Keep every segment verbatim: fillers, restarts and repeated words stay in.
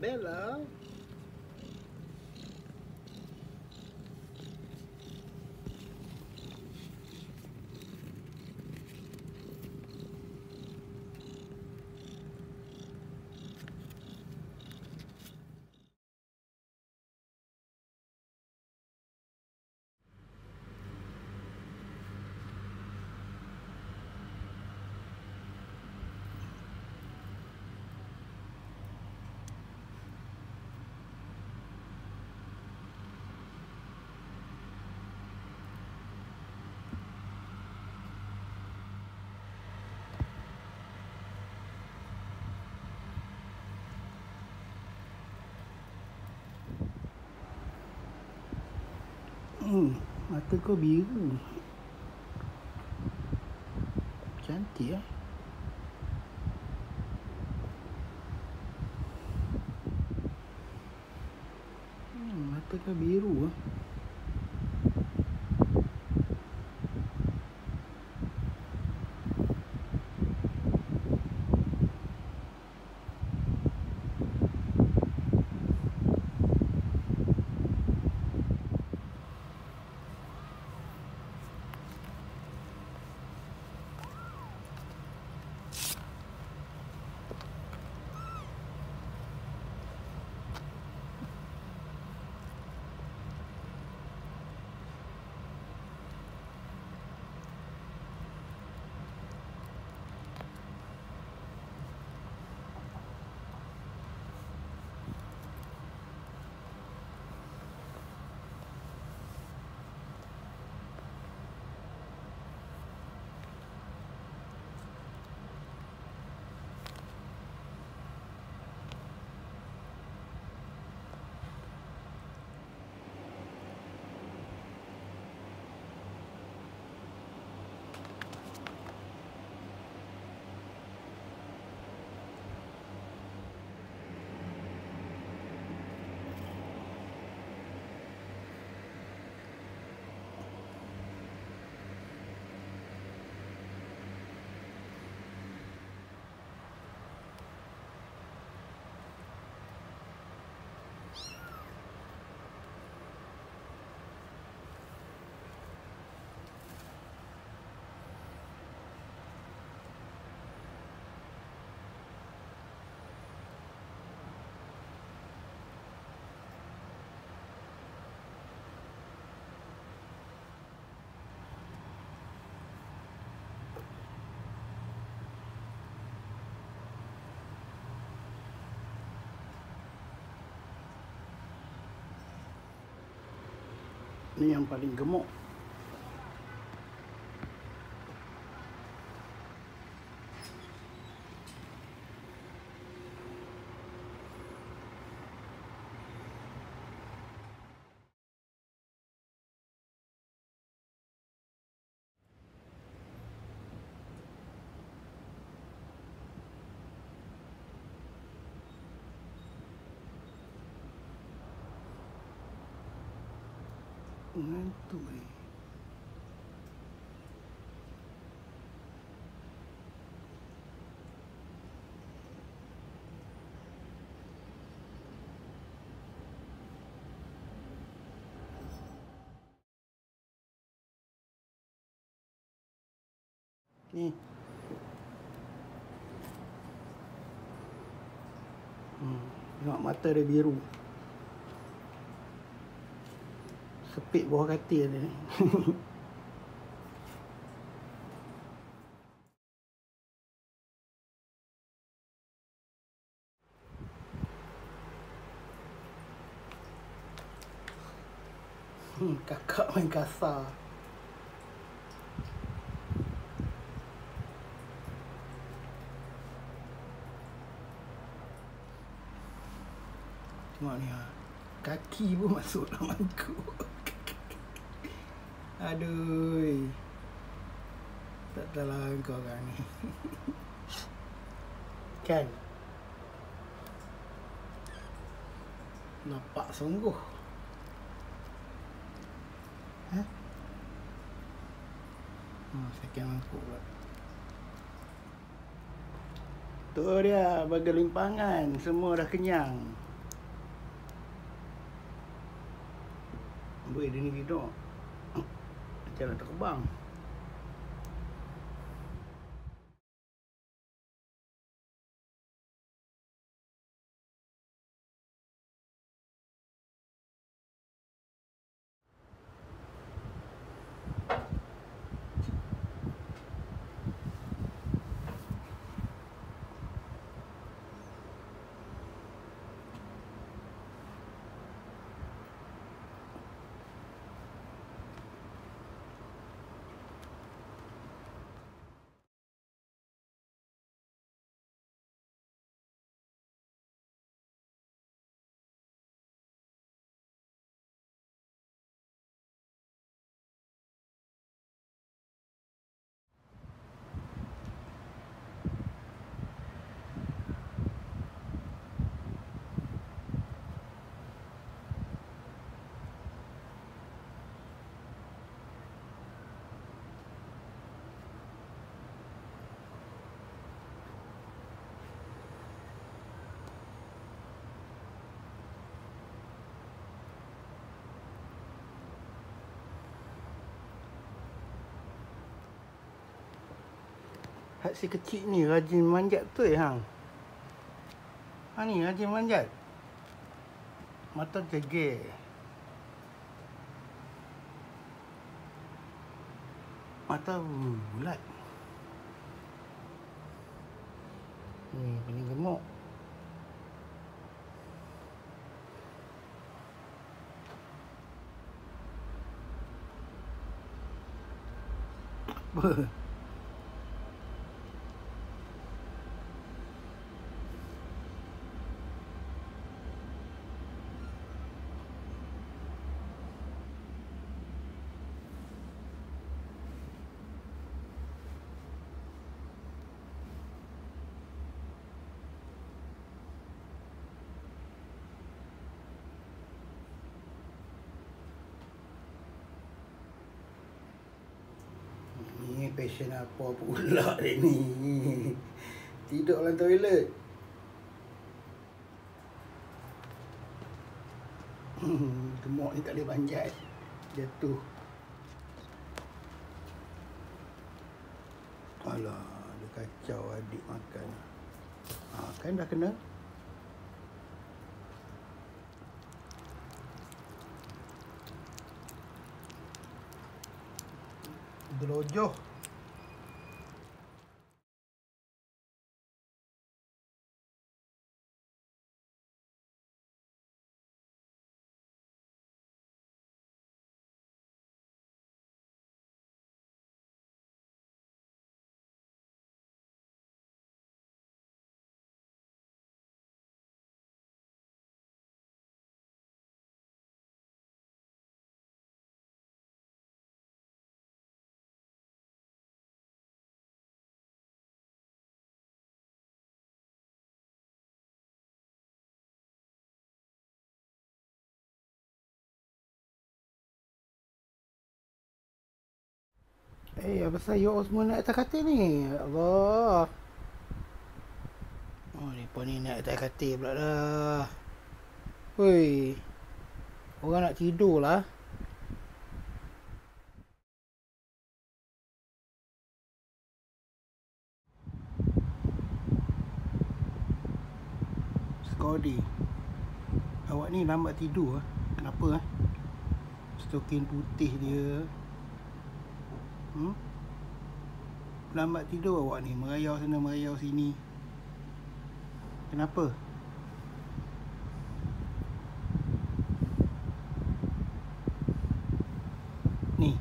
Bella. Hmm, mata kau biru. Cantik eh. Hmm, mata kau biru eh. Ni yang paling gemuk. Ngantuk ni. Ni. Hmm, tengok mata dia biru. Sepit bawah katil dia. Hmm, kakak main kasar. Tengok ni ha. Kaki pun masuk dalam mangkuk. Aduh. Tak tahulah kau orang ni. Kan? Nampak sungguh. Ha? Oh, sekian mangkuk pula. Tu dia, bagi limpangan. Semua dah kenyang. Boleh dia ni tidur. Macam nak terbang. Hak si kecil ni rajin manjat betul hang. Ha ni rajin manjat. Mata geger. Mata bulat. Ni pening gemuk. Apa? Ni passion apa pula dia ni. Tidur dalam toilet. Gemuk ni tak boleh panjat. Jatuh. Alah, dia kacau adik makan. Ha, kan dah kena. Gelojoh. Eh, apa sayur semua naik atas katil ni? Ya Allah. Oh, mereka ni naik atas katil pula dah. Hui. Orang nak tidur lah. Skodi. Awak ni lambat tidur ah. Kenapa ah? Stokin putih dia. Hmm? Lambat tidur awak ni, merayau sana merayau sini. Kenapa? Ni.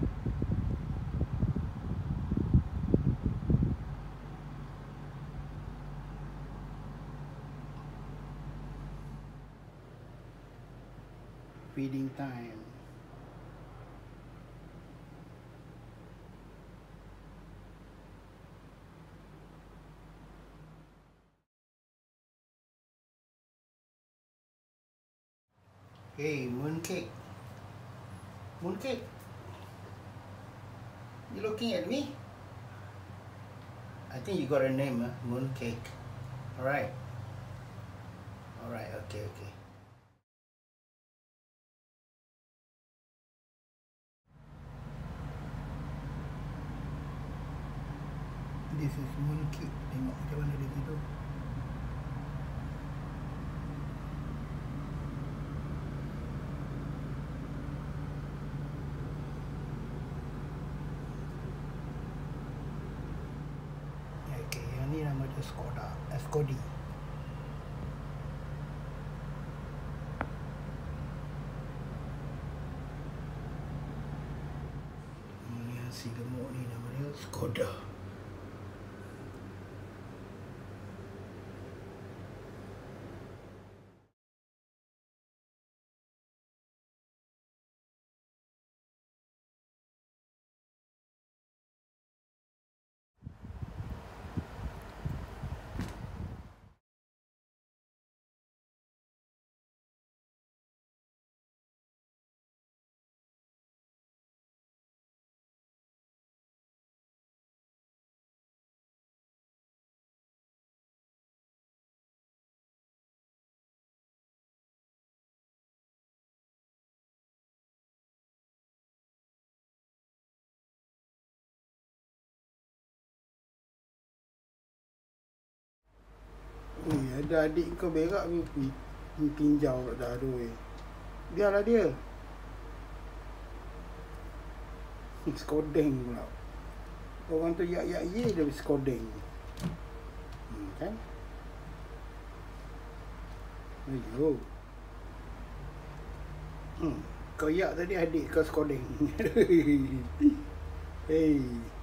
Feeding time. Hey, mooncake. Mooncake. You looking at me? I think you got a name, huh? Mooncake. Alright. Alright, okay, okay. sikit. Tengok macam mana dia tidur. Okey, yang ni nama dia Skoda. Eh, Skodi. Ni si gemuk ni nama dia Skoda. Ui, ada adik kau berak ni, ni tinjau dah aduh. Biarlah dia. Skodeng pula. Orang tu yak-yak ye dia skodeng. Hmm, kan? Ayo. Hmm, kau yak tadi adik kau skodeng. Hey.